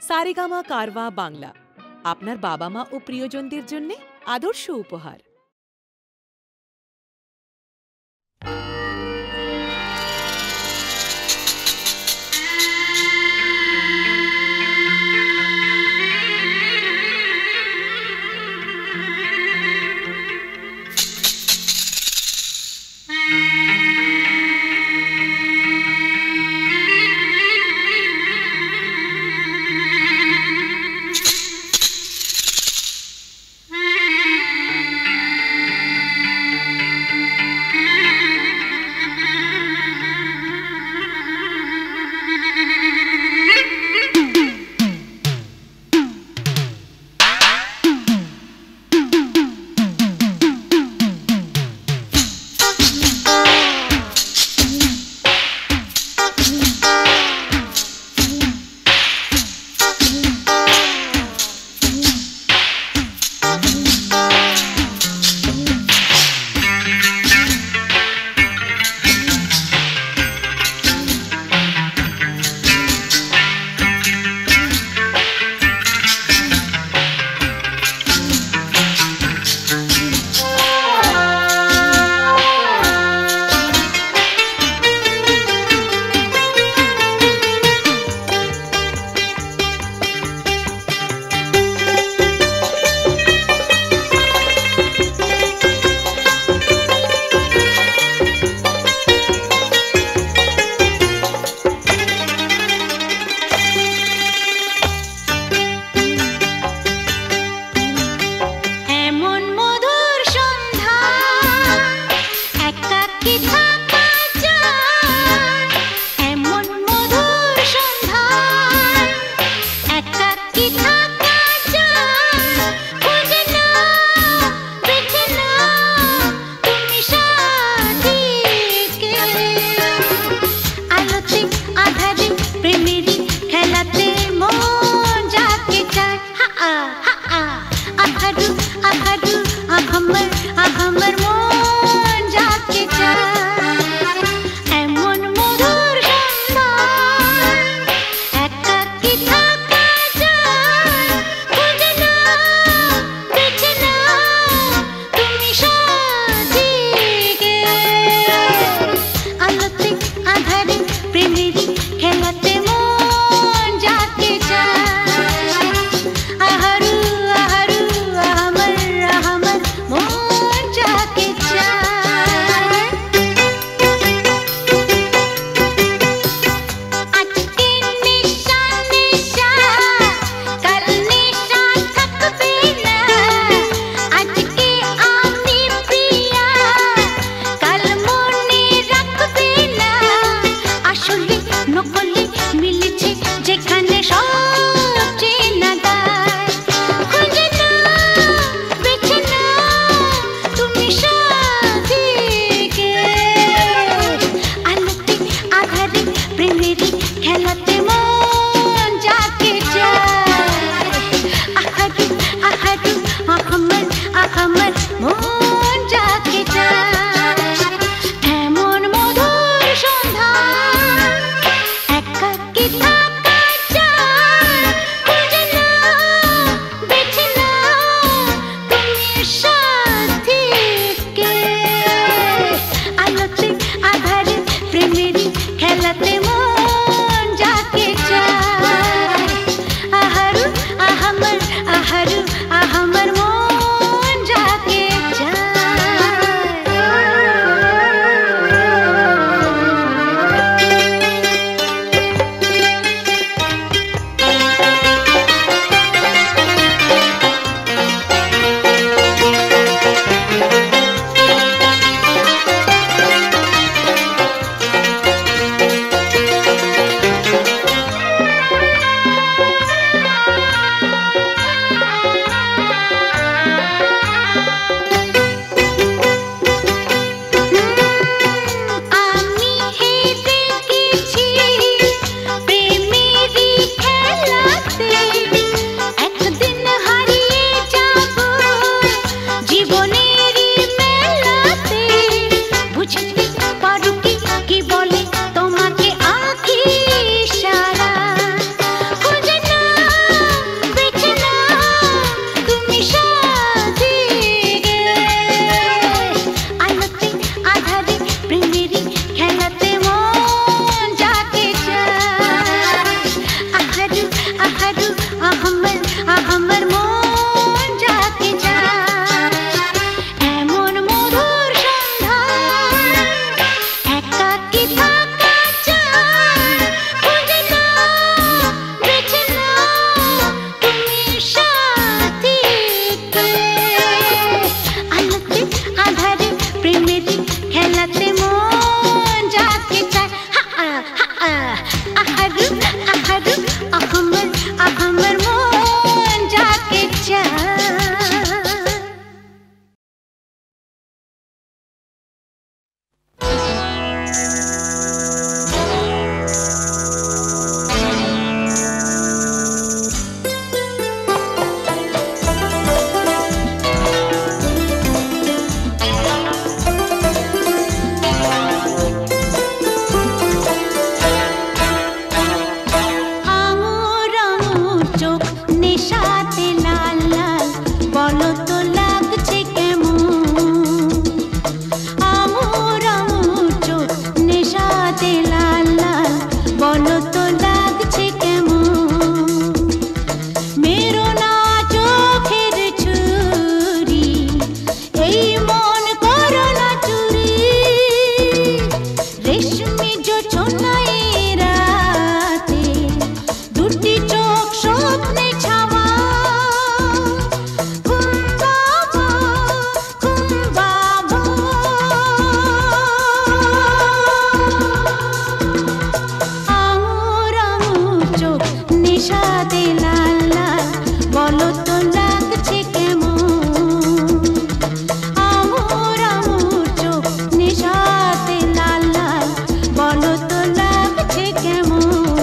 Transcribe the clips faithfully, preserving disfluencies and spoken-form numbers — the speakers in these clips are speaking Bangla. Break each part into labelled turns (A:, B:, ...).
A: সারেগামা কারওয়া বাংলা, আপনার বাবা মা ও প্রিয়জনদের জন্য আদর্শ উপহার।
B: আজকে নিশা নিশা আহারু আহমর আহমর মন যাকে চায় এমন মধুর সন্ধান একাকী থাকা চায় খুঁজে নাও বেছে নাও তুমি সাথী আলোতে আধারে প্রেমের খেলাতে মন যাকে চায় আহারু আহারু আহমর আহমর মন যাকে চায় আঙুর আঙুর চোখ নেশাতে লাল লাল বলো তো লাগছে কেমন আঙুর আঙুর চোখ নেশাতে লাল লাল বলো তো লাগছে কেমন মেরো না চোখের ছুরি এই মন করো না চুরি রেশমি জোছনায় রাতে দুটি চোখ স্বপ্নে ছাওয়া ঘুম বাবা ঘুম বাবা আঙুর আঙুর চোখ নেশাতে লাল লাল বলো তো লাগছে কেমন আঙুর আঙুর চোখ নেশাতে লাল লাল বলো তো লাগছে কেমন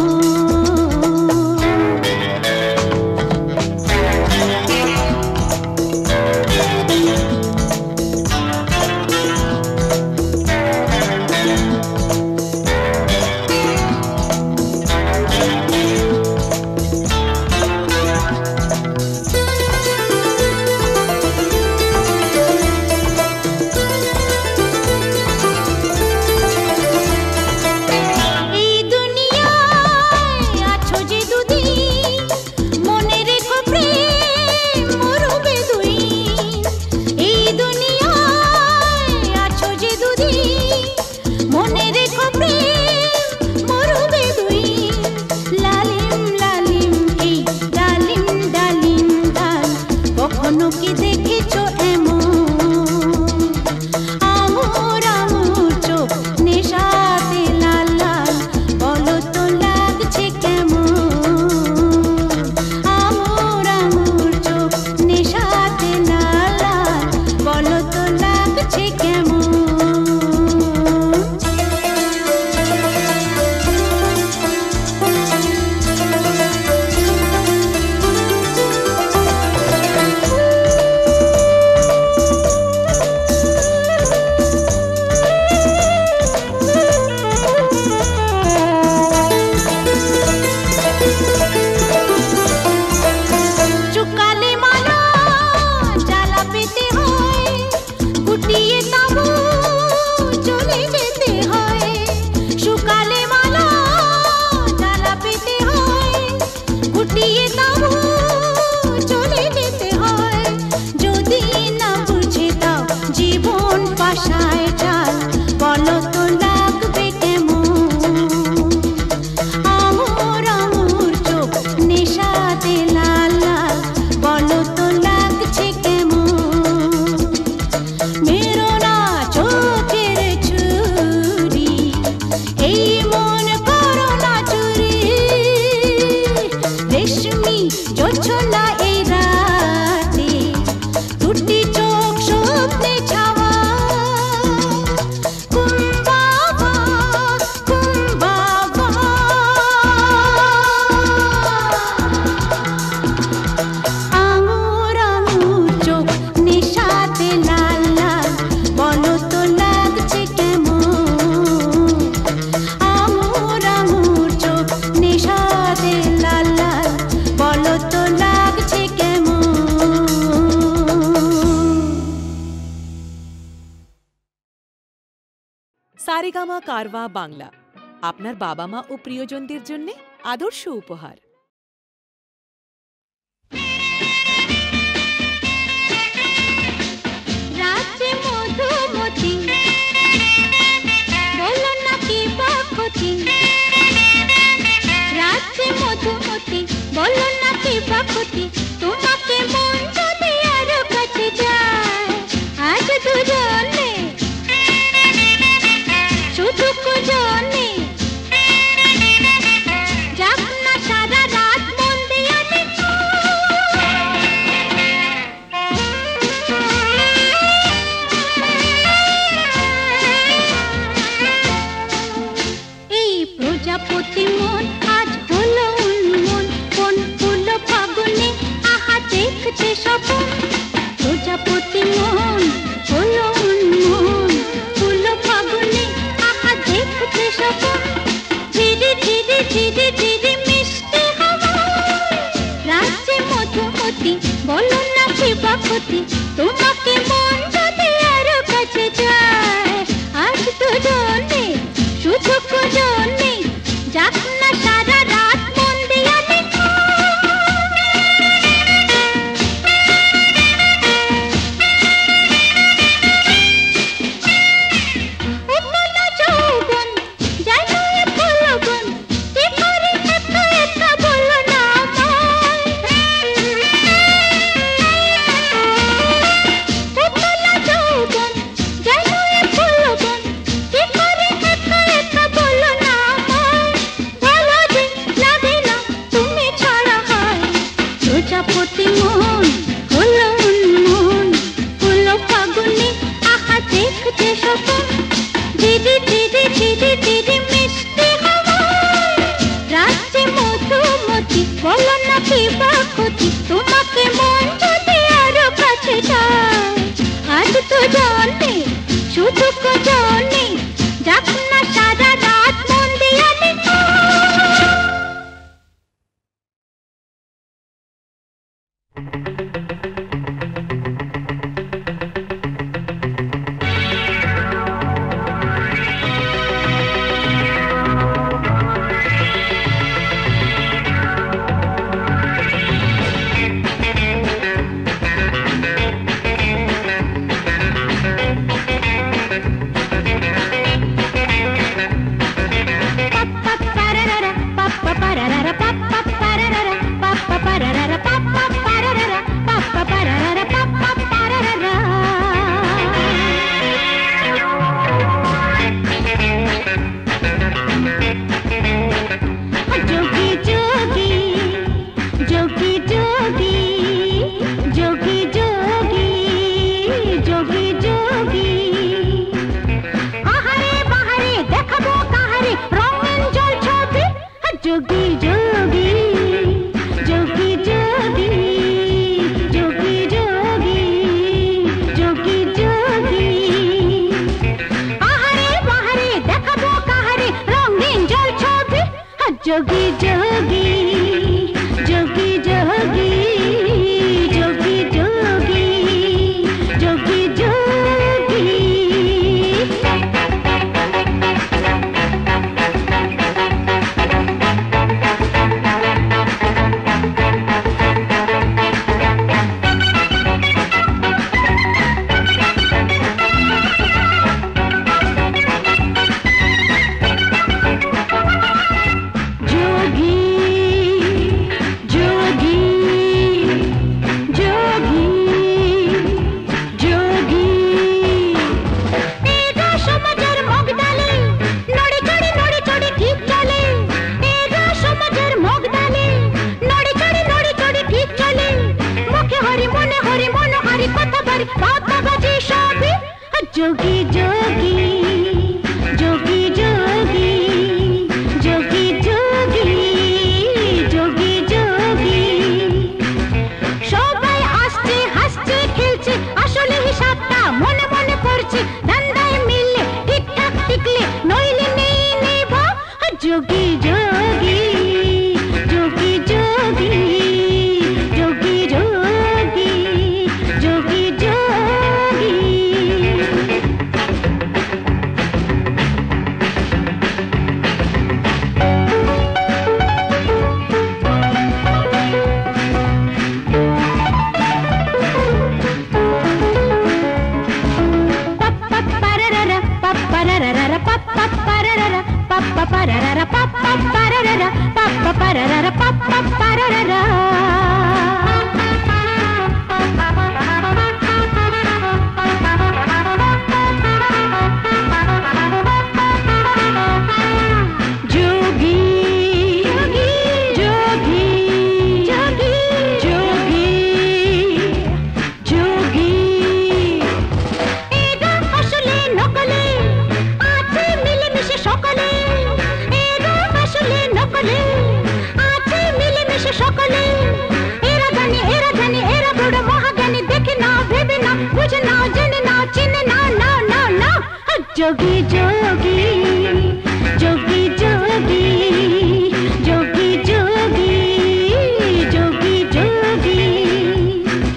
B: এই দুনিয়ায় আছো যে দুদিন মনে রেখো প্রেম মরবে দুই এই দুনিয়ায় আছো যে দুদিন মনে রেখো প্রেম মরবে দুই লালিম লালিম এই ডালিম ডালিম ডাল কখনো কি দেখেছো এমন আঙুর আঙুর চোখ নেশাতে লাল লাল বলো তো লাগছে কেমন আঙুর আঙুর চোখ নেশাতে লাল লাল বলো তো লাগছে কেমন চুকালে মালা জ্বালা পেতে হয় গুটিয়ে তাবু চলে যেতে হয় শুকালে মালা জ্বালা পেতে হয় গুটিয়ে তাবু চলে যেতে হয় যদি না বুঝে দাও জীবন পাশায় চাল বলো তো লাগবে কেমন আঙুর আঙুর চোখ নেশাতে লাল লাল বলো তো লাগছে কেমন মেরো না চোখের ছুরি এই মন করো না চুরি রেশমি জোছনা এই রাতে দুটি চোখ স্বপ্নে ছাওয়া ঘুম বাবা ঘুম বাবা আঙুর আঙুর চোখ নেশাতে লাল লাল বলো তো লাগছে কেমন আঙুর আঙুর চোখ নেশাতে লাল লাল বলো তো লাগছে কেমন
A: সারেগামা কারওয়া বাংলা আপনার বাবা মা ও প্রিয়জনদের জন্য আদর্শ উপহার।
B: বলো না কি বাকুতি তোমাকে মন যদি আরো কাছে যায় আজ তো জন্যে সুযোগ জন্যে যাক না সারা রাত মন দিয়ে প্রজাপতি মন হলো উন্মন হলো ফাগুনে আহা দেখতে সপন দিদি দিদি দিদি দিদি মিষ্টি হাওয়ায় রাজ্যে মধুমতি বলো না কি বাকুতি তোমাকে মন যদি আরো কাছে যায় আজ তো জানে শুধু কো জানে যাক না সারা রাত মন দিয়ে जोगी जोगी जोगी जोगी जोगी जोगी जोगी जोगी जोगी जोगी जोगी जोगी जोगी जोगी जोगी जोगी সবাই আসছে হাসছে খেলছে আসলে হিসাবটা মনে মনে পড়ছে ধান্দায় মিললে ঠিকঠাক টিকলে নইলে নেই নেব যোগী যোগী যোগী যোগী যোগী যোগী যোগী যোগী जोगी जोगी जोगी जोगी जोगी जोगी जोगी जोगी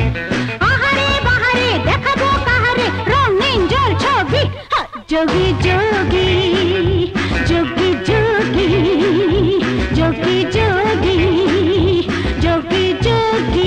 B: जोगी जोगी जोगी जोगी जोगी जोगी जोगी जोगी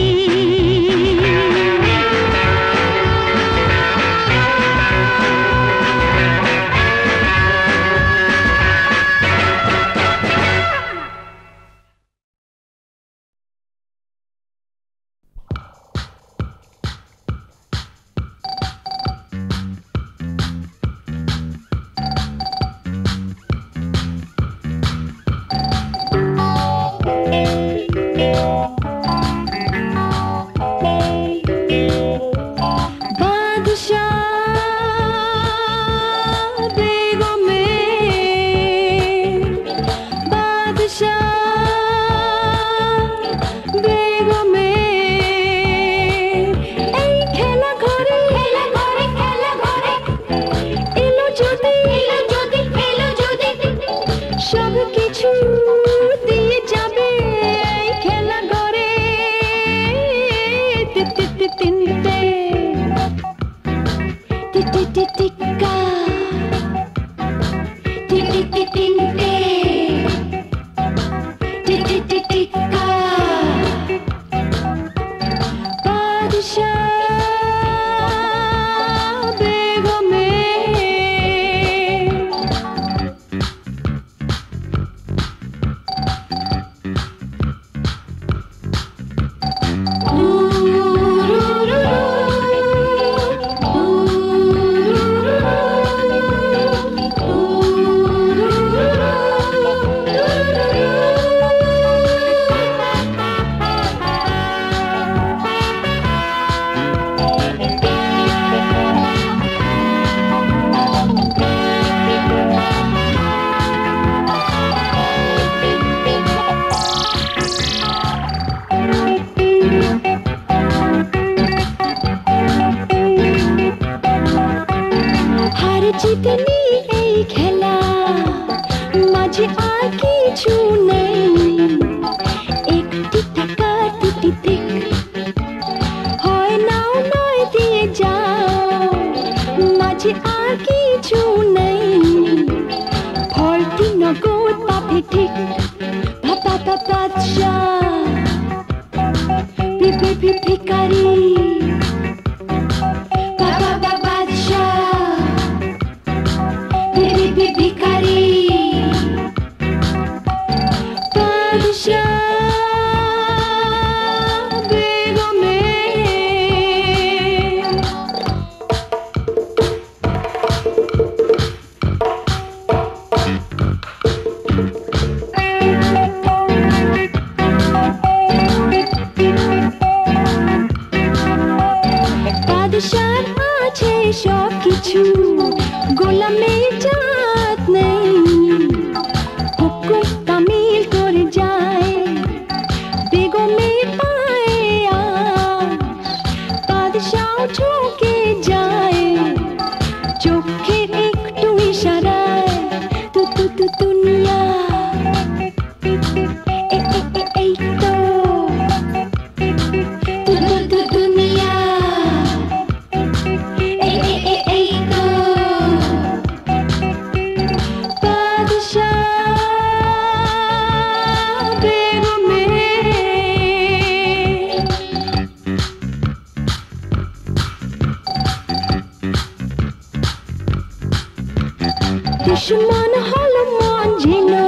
B: दुश्मन हलो मांझिलो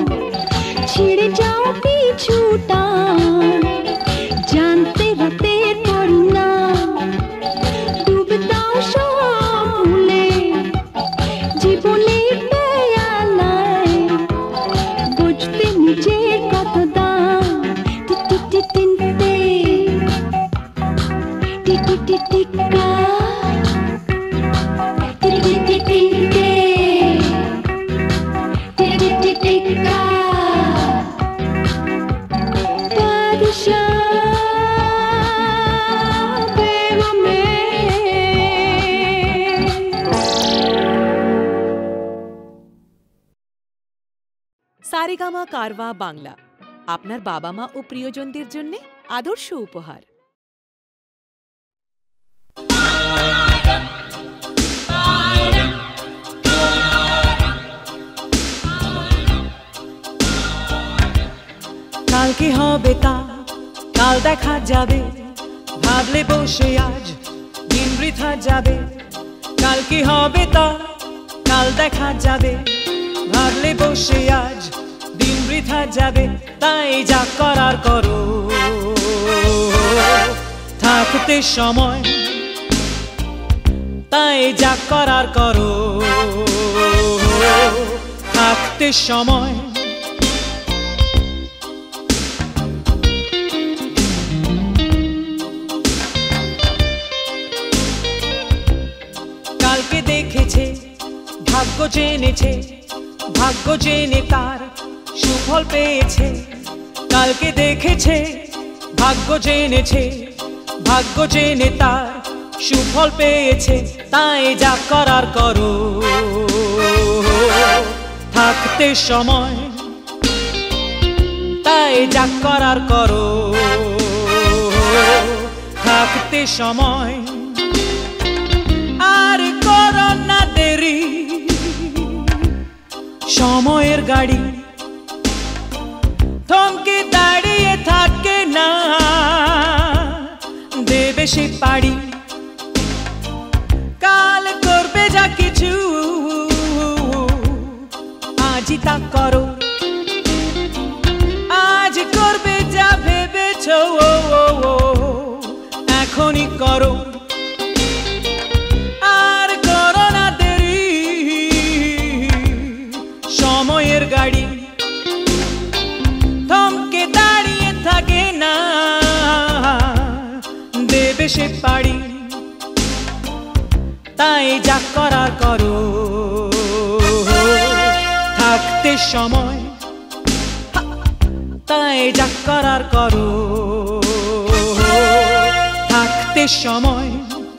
B: छिड़े जाओ पीछूटा जानते रहते पड़ना डूबदाओ सब भूले जीवने बेयालाए बुझते निजे कत दाम टिक टिक टिनते टिक टिक टिक्का टिक टिक टिनते
A: সারেগামা কারওয়া বাংলা আপনার বাবা মা ও প্রিয়জনদের জন্য আদর্শ উপহার।
C: কি হবে তা কাল দেখা যাবে, ভাবলে বসে আজ দিন বৃথা যাবে। কাল কি হবে তা কাল দেখা যাবে, ভাবলে বসে আজ দিন বৃথা যাবে। তাই যা করার করো, থাকতে সময়। তাই যা করার করো, থাকতে সময়। কালকে দেখেছে ভাগ্য জেনেছে, ভাগ্য জেনে তার সুফল পেয়েছে। কালকে দেখেছে ভাগ্য জেনেছে, ভাগ্য জেনে তার সুফল পেয়েছে। তাই যা করার করো, থাকতে সময়। তাই যা করার করো, থাকতে সময়। আর করো না দেরি, সময়ের গাড়ি থমকে দাঁড়িয়ে থাকে না, দেবে সে পাড়ি। কাল করবে যা কিছু, আজই তা করো। আজ করবে যা ভেবেছ, এখনই করো। আর করো না দেরি, সময়ের গাড়ি থমকে দাঁড়িয়ে থাকে না, দেবে সে পাড়ি। তাই যা করার করো, থাকতে সময়। তাই যা করার করো, থাকতে সময়।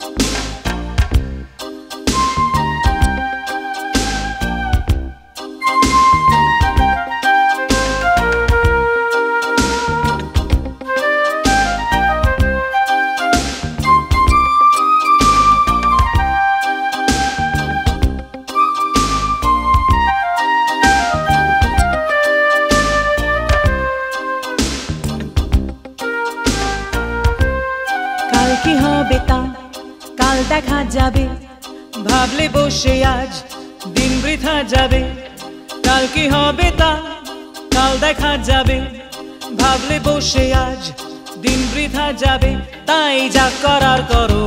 C: কি হবে তা কাল দেখা যাবে, ভাবলে বসে আজ দিন বৃথা যাবে। কাল কি হবে তা কাল দেখা যাবে, ভাবলে বসে আজ দিন বৃথা যাবে। তাই যা করার করো,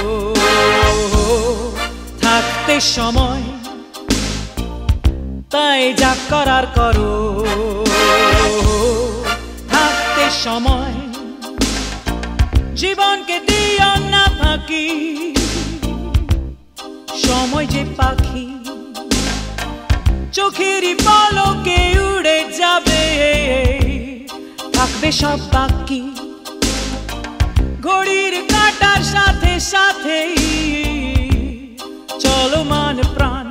C: থাকতে সময়। তাই যা করার করো, থাকতে সময়। জীবনকে দিও না ফাঁকি, সময় যে পাখি চোখেরই পলকে উড়ে যাবে, থাকবে সব বাকি। ঘড়ির কাঁটার সাথে সাথে চলমান প্রাণ,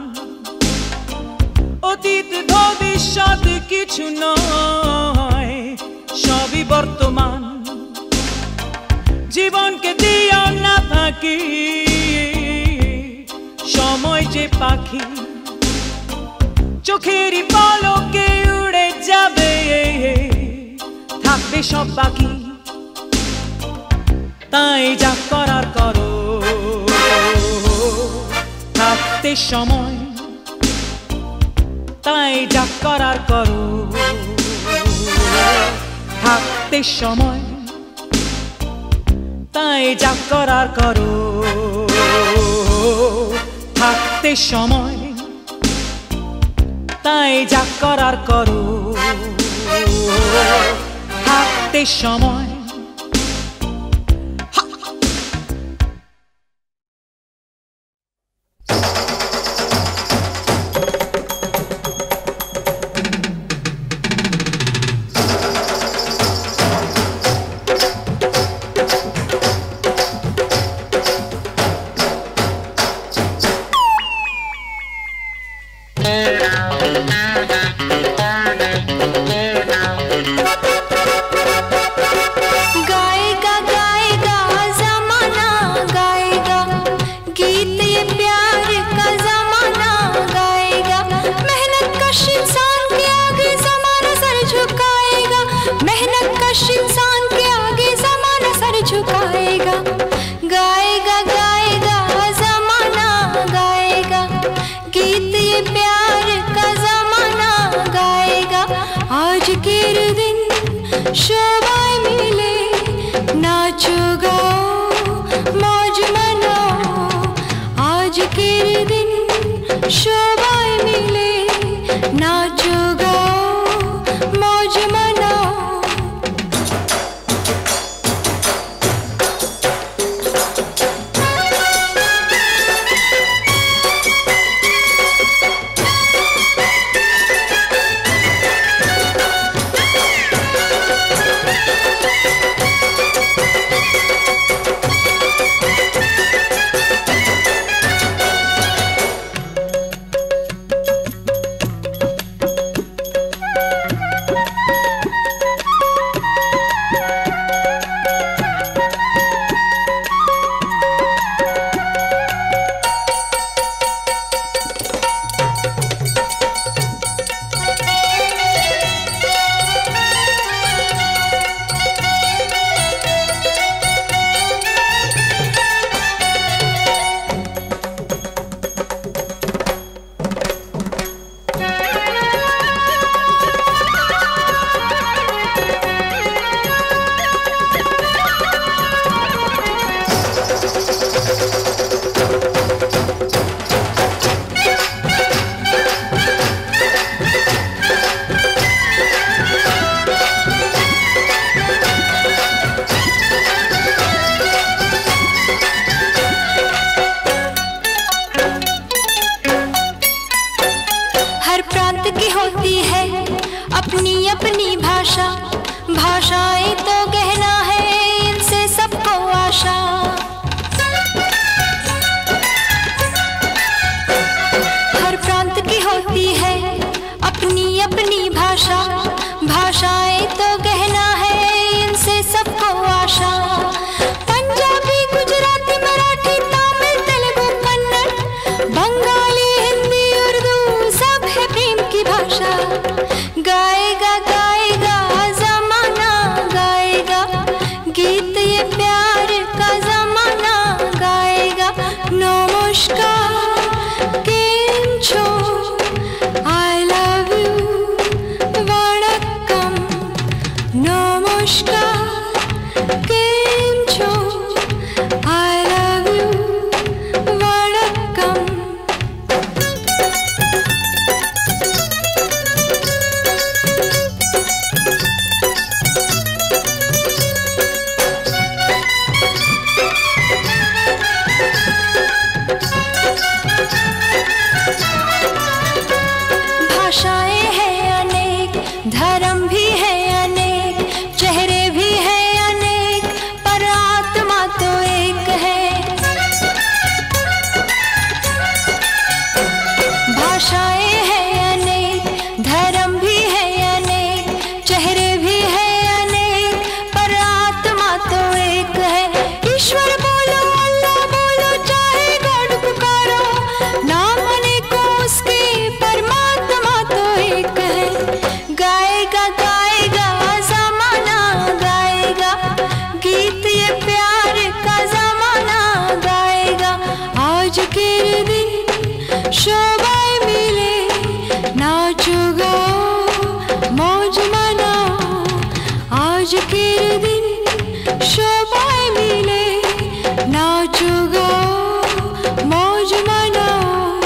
C: অতীত ভবিষ্যৎ কিছু নয়, সবই বর্তমান। জীবনকে দিও না ফাঁকি, সময় যে পাখি চোখেরই পলকে উড়ে যাবে, থাকবে সব বাকি। তাই যা করার করো, থাকতে সময়। তাই যা করার করো, থাকতে সময়। তাই যা করার করো, থাকতে সময়। তাই যা করার করো, থাকতে সময়।
B: केम छो आई लव यू वणक्कम भाषाएं हैं अनेक, धर्म भी है अनेक, चेहरे भी हैं अनेक, पर आत्मा तो एक है। भाषाएं हैं अनेक, धर्म भी है अनेक, चेहरे भी हैं अनेक, पर आत्मा तो एक है। ईश्वर बोलो, अल्लाह बोलो, चाहे गॉड पुकारो, नाम अनेकों उसके, परमात्मा तो एक है। गाएगा गाएगा ज़माना गाएगा, गीत ये प्यार का ज़माना गाएगा। आज के दिन शोभाएं मिले, नाचो गाओ मौज मनाओ। आज के दिन शोभाएं मिले, नाचो गाओ मौज मनाओ।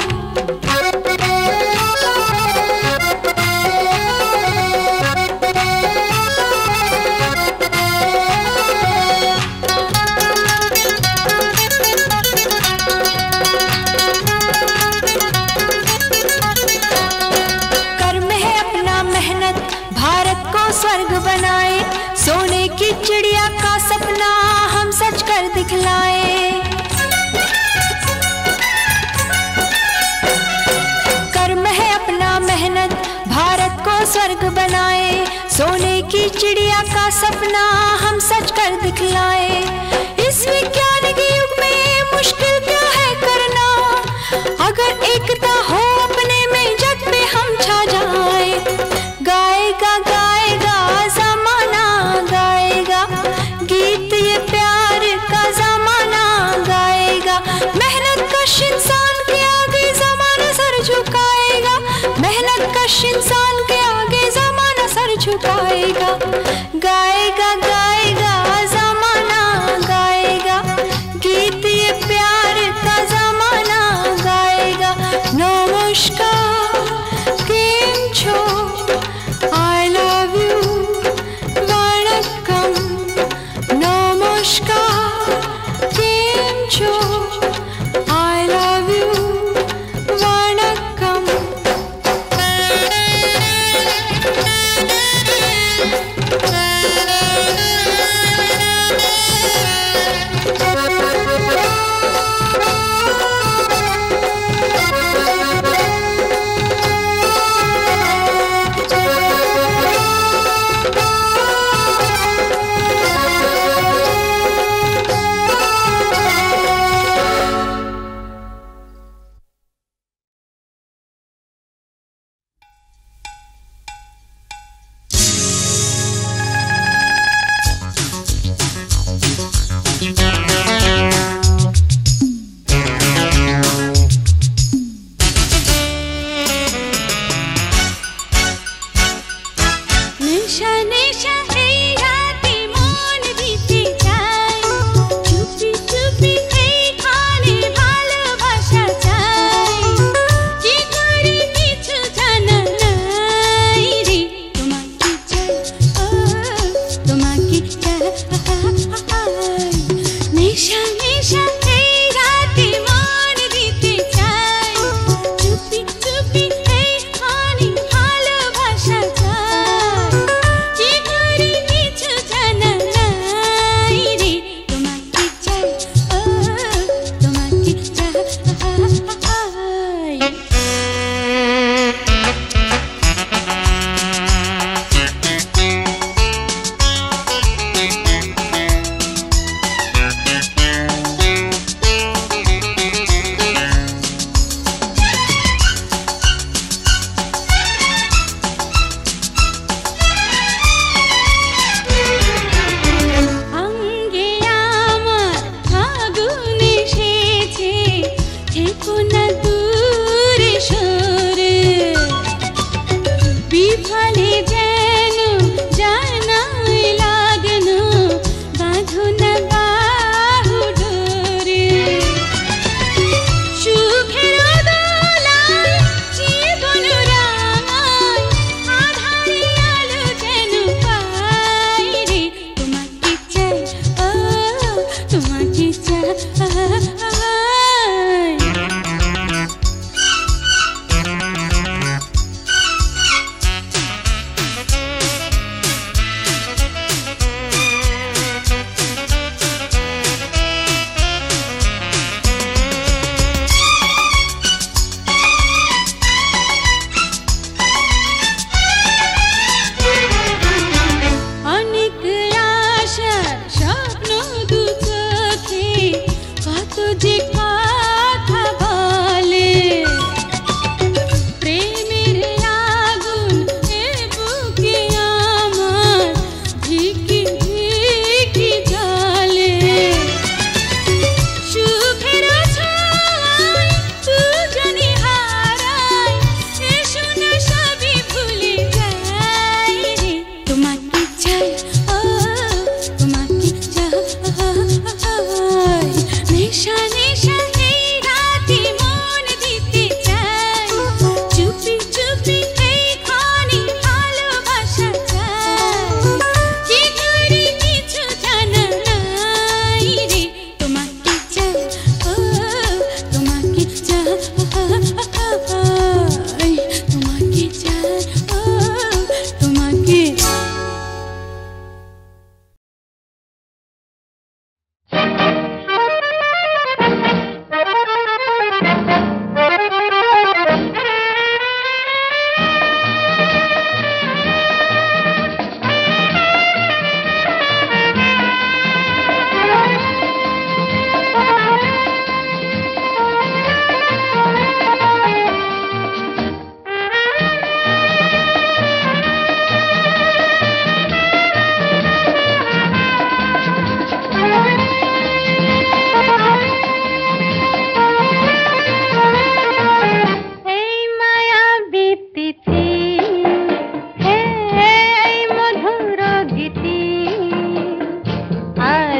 B: कर्म है अपना मेहनत, भारत को स्वर्ग बनाए, सोने की चिड़िया का सपना हम सच कर दिखलाए। कर्म है अपना मेहनत, भारत को स्वर्ग बनाए, सोने की चिड़िया का सपना हम सच कर दिखलाए। इस विज्ञान के युग में मुश्किल क्या है करना, अगर एकता हो अपने में जग पे हम छा जाए। गाएगा गाएगा ज़माना गाएगा, गीत ये प्यार का ज़माना गाएगा। मेहनत कश इंसान के आगे ज़माना सर झुकाएगा, मेहनत कश इंसान के आगे ज़माना सर झुकाएगा। गाएगा गाएगा ज़माना गाएगा, गीत ये प्यार का ज़माना गाएगा। नमस्कार केम छो आई लव यू वणक्कम। नमस्कार केम छो आई लव यू वणक्कम।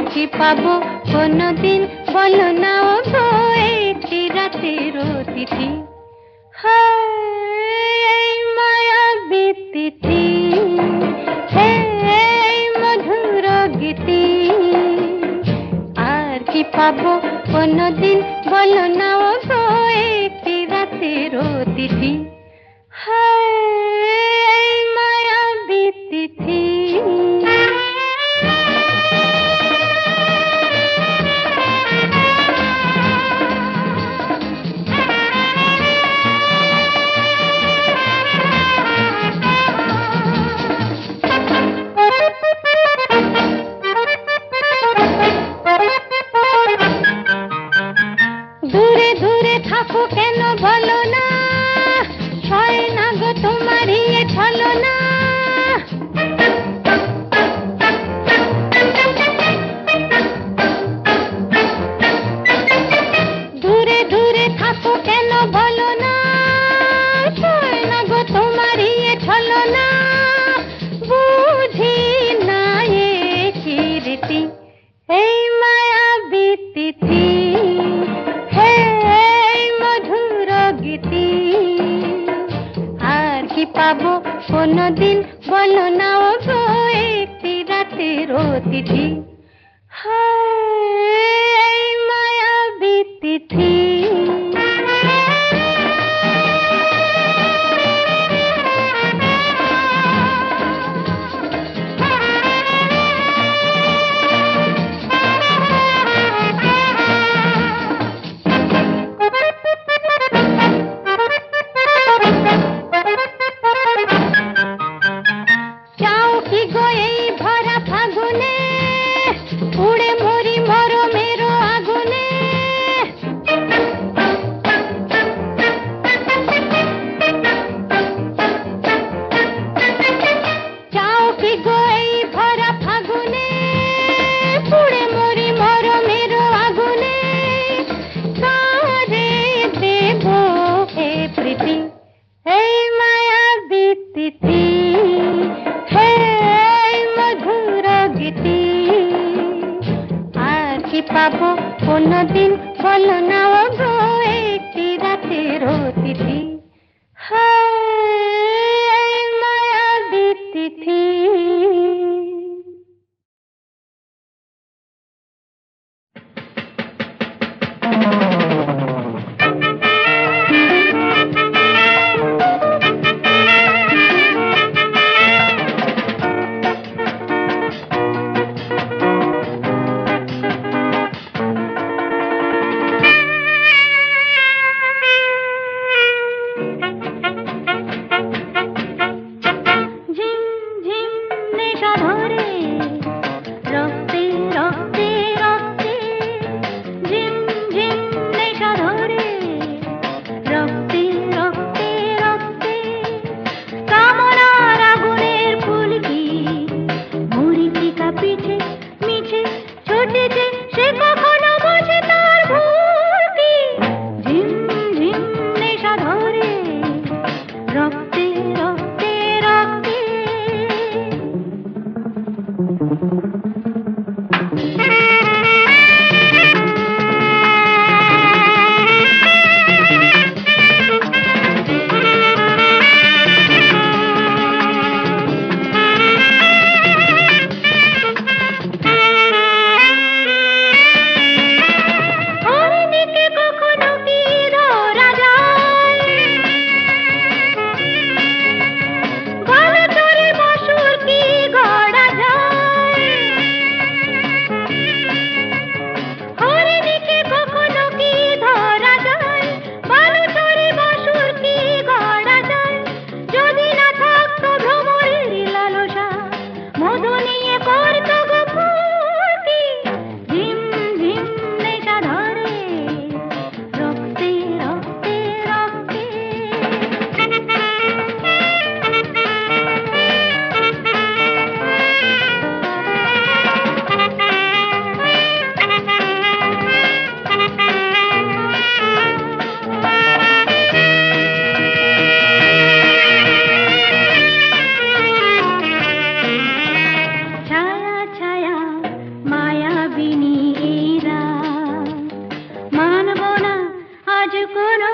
B: কি পাবো কোনদিন বলো না ও গো একটি রাতের অতিথি হায় মায়াবী তিথি হে মধুর গীতি আর কি পাবো কোনদিন বলো না ও গো একটি রাতের অতিথি হায় মায়াবী তিথি দূরে দূরে থাকো কেন বলো না ছয় না গো তোমার ইয়ে ছলো না দূরে দূরে থাকো কেন বলো না ছয় না গো তোমার ইয়ে ছলো না বুঝি না এ কি রীতি এই মায়াবী তিথি হে মধুর গীতি আর কি পাবো কোনদিন বলো না ও গো একটি রাতের অতিথি হায় মায়াবী তিথি চাও কি গো এই ভরা ফাগুনে উড়ে মরি মরমের আগুনে চাও কি গো এই ভরা ফাগুনে উড়ে মরি মরমের আগুনে কারে দেব হে প্রীতি এই মায়াবী তিথি হে মধুর গীতি আর কি পাবো কোনদিন বলো না ও গো একটি রাতের অতিথি হায় মায়াবী তিথি ঝিম ঝিম নেশা ধরে রক্তে রক্তে রক্তে ঝিম ঝিম নেশা ধরে রক্তে রক্তে রক্তে কামনার আগুনের ফুলকি মরিচিকা পিছে মিছে ছুটেছে সে কখনো বোঝে তার ভুল কি ঝিম ঝিম নেশা ধরে রক্তে রক্তে রক্তে মায়াবিনী এই রাত, মানব না আজ কোনো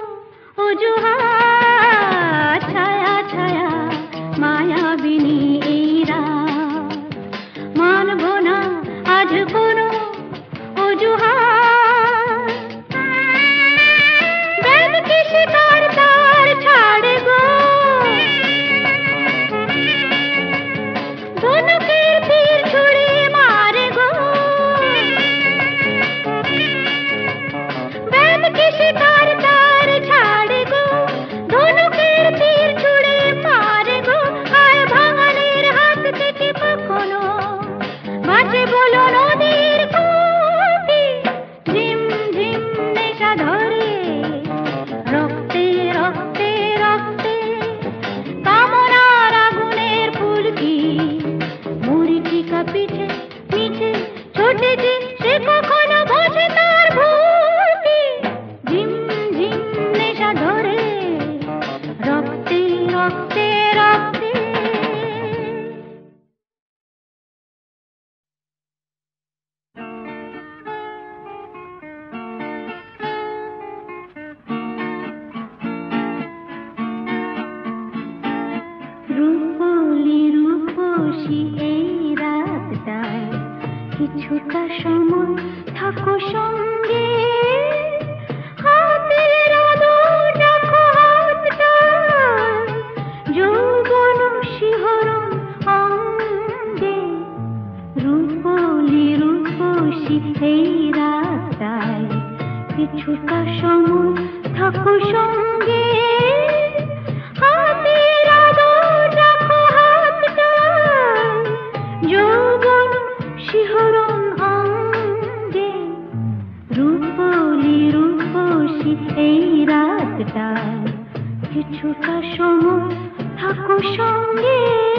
B: অজুহাত, ছায়া ছায়া মায়াবিনী এই রাত, মানব না আজ কোনো অজুহাত। ব্যাগ কি শিকার তার ছাড়ে গো, ধনুকের তীর ছুড়ে মারে গো, ব্যাগ কি শিকার তার ছাড়ে গো, ধনুকের তীর ছুড়ে মারে গো। আর ভাঙানের হাত থেকে কখনো বাঁচে বলো নদীর কুটি, ঝিম ঝিম নেশা ধরে রক্তে রক্তে রক্তে, কামনার আগুনের ফুলকি মরিচিকা পিছে পিছে ছোটেছে, সে কখনো বোঝে তার ভুলকি, ঝিম ঝিম নেশা ধরে রক্তে রক্তে রক্তে। রূপলি রূপসী এই রাতটায় কিছুটা সময় থাকো সঙ্গে, হাতের আদর রাখো হাতটায়, যৌবন শিহরণ অঙ্গে। রূপলি রূপসী এই রাতটায় কিছুটা সময় থাকো সঙ্গে, হাতের আদর রাখো হাতটায়, যৌবন শিহরণ অঙ্গে। রূপলি রূপসী এই রাতটায় কিছুটা সময় থাকো সঙ্গে।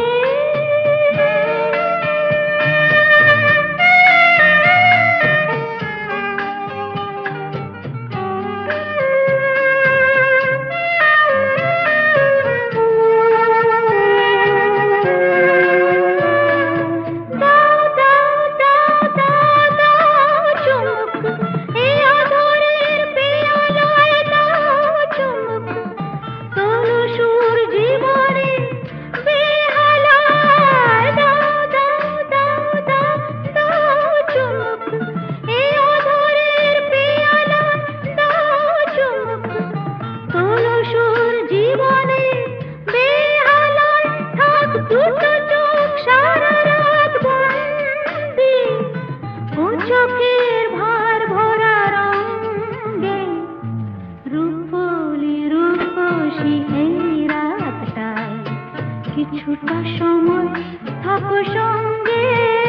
B: চোখের ভার ভরা রঙে, রূপলি রূপসী এই রাতটায় কিছুটা সময় থাকো সঙ্গে।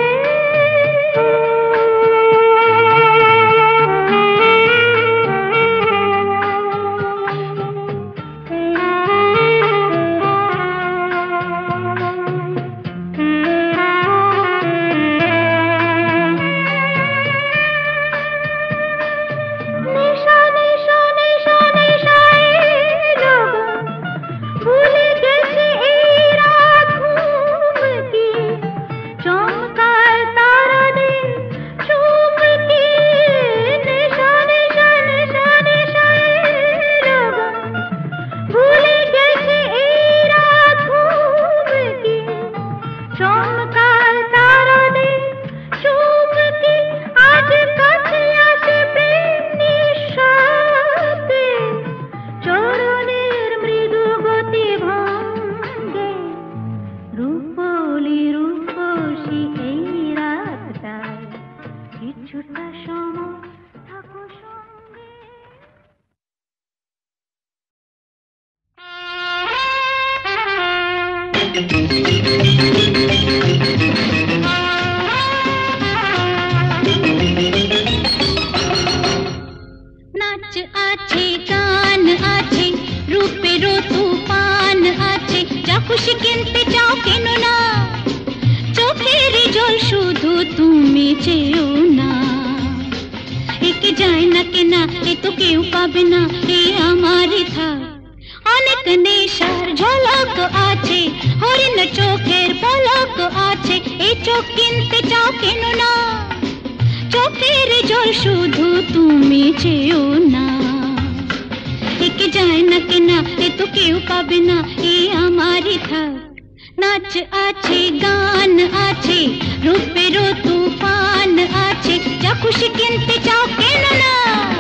B: নাচ আছে, গান আছে, রূপেরও তুফান আছে, যা খুশি কিনতে চাও কেনো না, চোখের জল শুধু তুমি চেও না। একে যায় না কেনা, এ তো কেউ পাবে না, এ আমারই থাক। অনেক নেশার ঝলক আছে, হরিণ চোখের পলক আছে, এই চোখ কিনতে চাও কেনো না, চোখের জল শুধু তুমি চেও না, একে যায় না কেনা এ তো কেউ পাবে না, এ আমারই থাক। নাচ আছে গান আছে রূপেরও তুফান আছে, যা খুশি কিনতে চাও কেন না।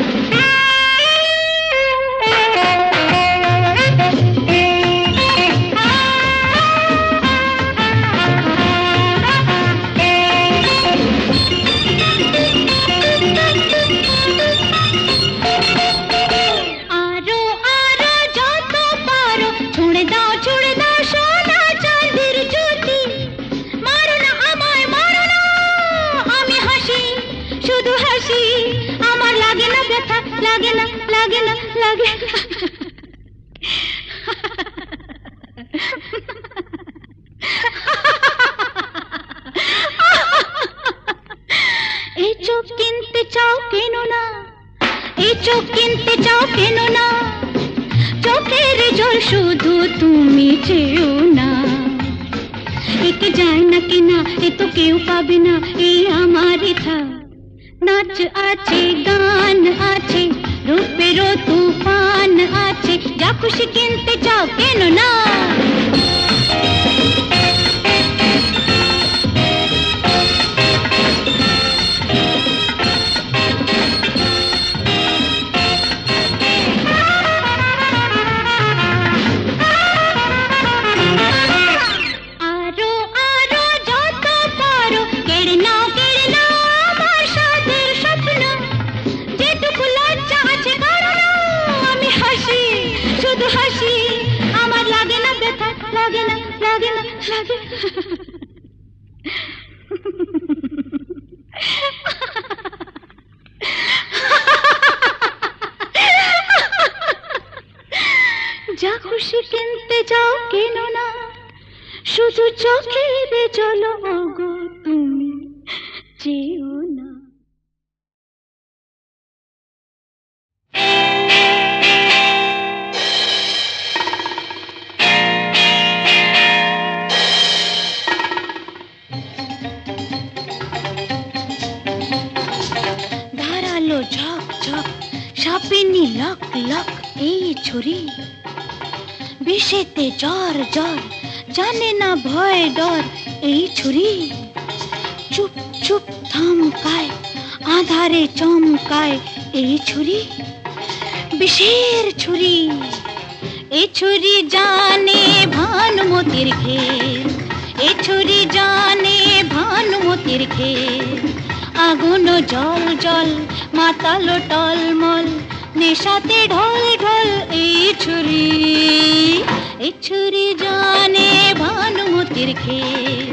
B: এই চোখ কিনতে চাও কেন না, এই চোখ কিনতে চাও কেন না, চোখের জল শুধু তুমি চেও না, একে যায় না কেনা এ তো কেউ পাবে না, এই আমারই থাক। নাচ আছে গান আছে রূপেরও তুফান আছে, যা খুশি কিনতে চাও কেন না। যা খুশি কিনতে যাও কেন না, শুধু চোখের জল ওগো তুমি চেও না। ধারালো ঝক ঝক সাপিনী লক লক এই ছুরি, বিষেতে জ্বর জ্বর জানে না ভয় ডর এই ছুরি, চুপ চুপ থমকায় আধারে চমকায় এই ছুরি, বিষের ছুরি। এই ছুরি জানে ভানুমতির ঘের, এই ছুরি জানে ভানুমতির ঘের, আগুন জল জল মাতালো টলমল নেশাতে ঢল ঢল এই ছুরি, এই ছুরি জানে ভানুমতির ঘের।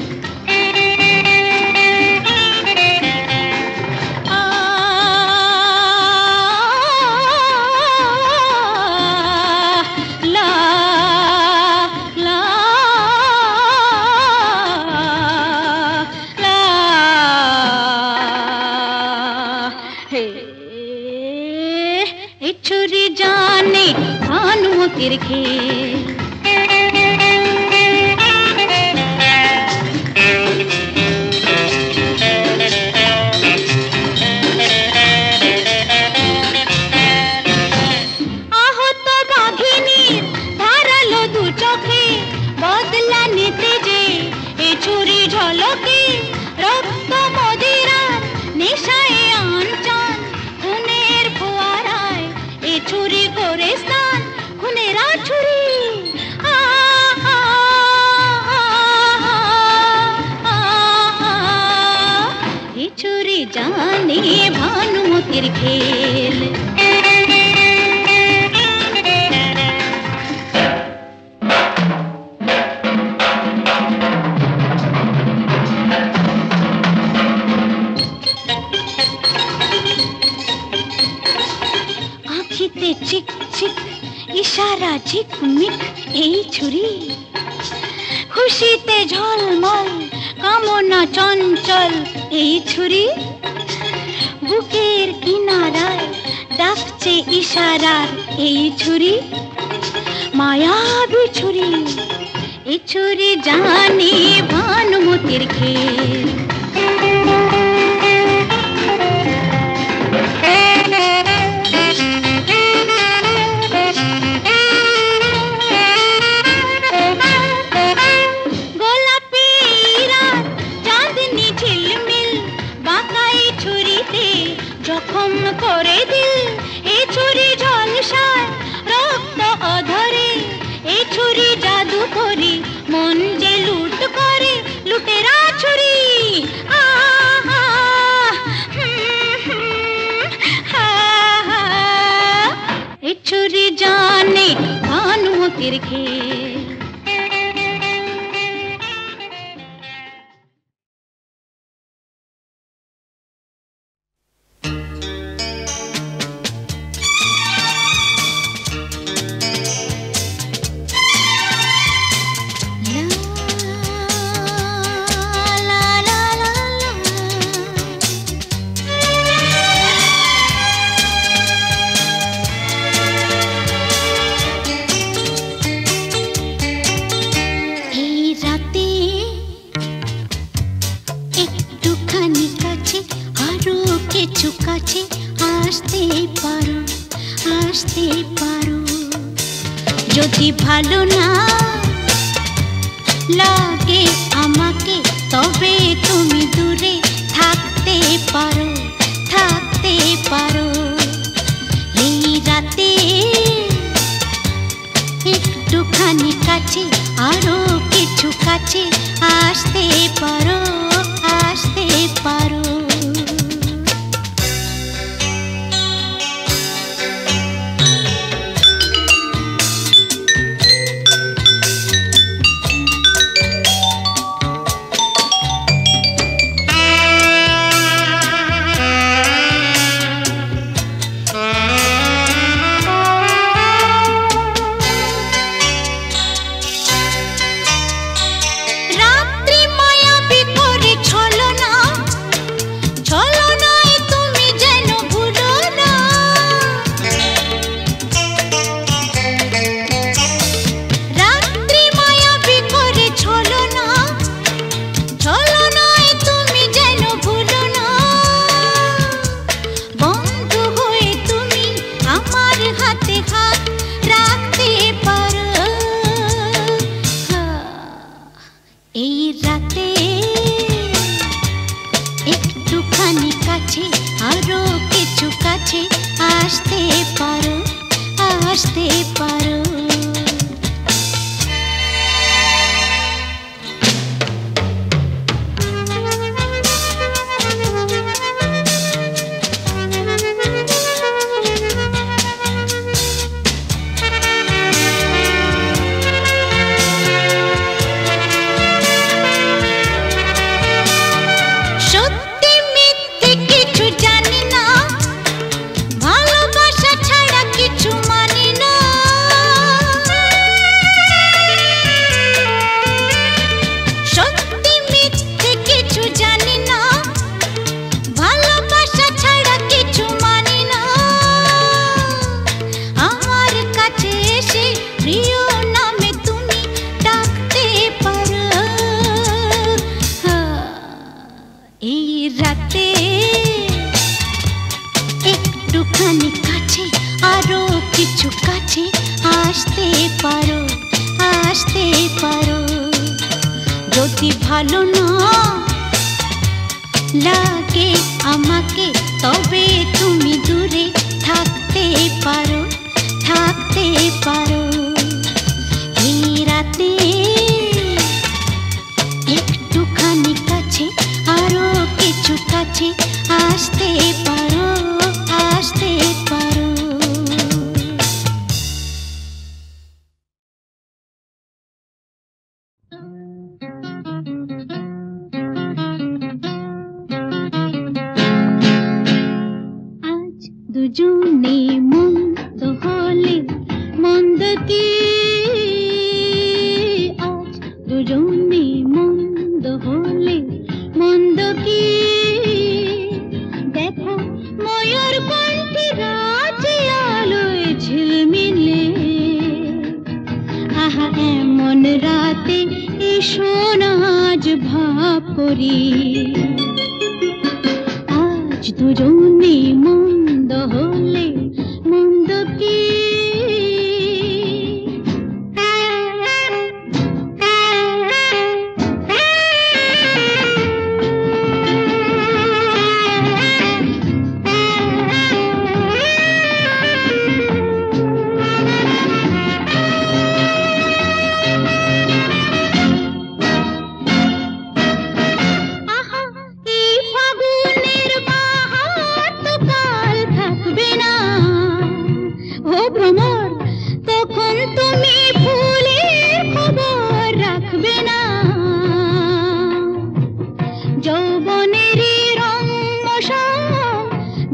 B: ছুরি জানে ভানুমতির ঘের। আহত বাঘিনীর ধারালো দু চোখে বদলা নিতে যে এ ছুরি ঝলকে, রক্ত মদিরার নেশায় আনচান খুনের ফোয়ারায় এ ছুরি করে স্নান, খুনেরা ছুরি। আ আ এ ছুরি জানে ভানুমতির খেল। আঁখিতে চিক চিক ইশারা ঝিকমিক এই ছুরি, খুশিতে ঝলমল কামনা চঞ্চল এই ছুরি, বুকের কিনারায় ডাকছে ইশারার এই ছুরি, মায়াবী ছুরি। এই ছুরি জানে ভানুমতির ঘের। জখম করে দিল এই ছুরি ঝলসায় রক্ত অধরে এই ছুরি জাদু করি মন যে লুট করে লুটেরা ছুরি আহা এই ছুরি জানে ভানুমতির খেল যদি ভালো না লাগে আমাকে তবে তুমি দূরে থাকতে পারো থাকতে পারো এই রাতে একটুখানি কাছে আরো কিছু কাছে আসতে পারো আসতে পারো ভালো না লাগে আমাকে তবে তুমি দূরে থাকতে পারো থাকতে পারো এই রাতে একটুখানি কাছে আরো কিছু কাছে আসতে পারো আসতে পারো দুজনে মন্দ হলে মন্দ কি আজ দুজনে মন্দ হলে মন্দ কি দেখো ময়ূর কণ্ঠে রাজে আলোয় ঝিলমিলে আহা এমন রাতে এসো না আজ ভাব করি আজ দুজনে মন্দ হলে মন্দ কি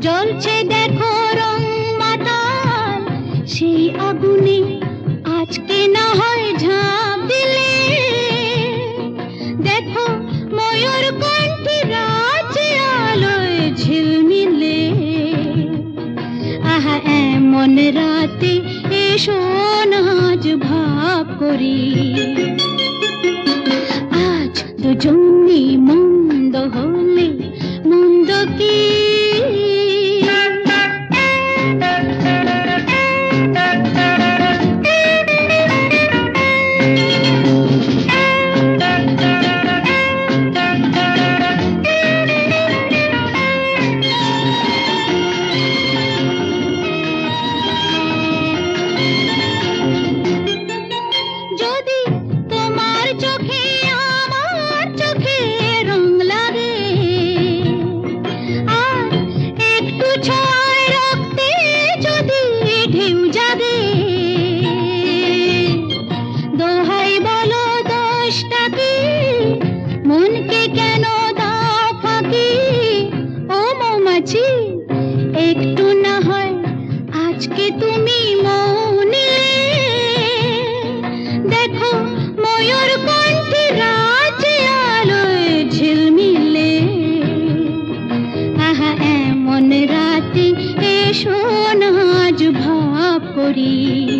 B: জ্বলছে দেখো রং মাতাল, সেই আগুনে আজকে না হয় ঝাঁপ দিলে। দেখো ময়ূর কণ্ঠী রাজ্যে আলোয় ঝিলমিলে। আহা এমন রাতে এসো না আজ ভাব করি, আজ দুজনে মন্দ হলে মন্দ কি। যদি তোমার চোখে আমার চোখে রং লাগে, আর একটু ছয় রক্তে যদি ঢেউ জাগে, দোহাই বলো দোষটা কি, মনকে কেন দাও ফাঁকি। ও মৌমাছি একটু না হয় আজকে তুমি মৌনে। দেখো ময়ূর কণ্ঠী রাজ্যে আলোয় ঝিলমিলে। আহা এমন রাতে এসো না আজ ভাব করি।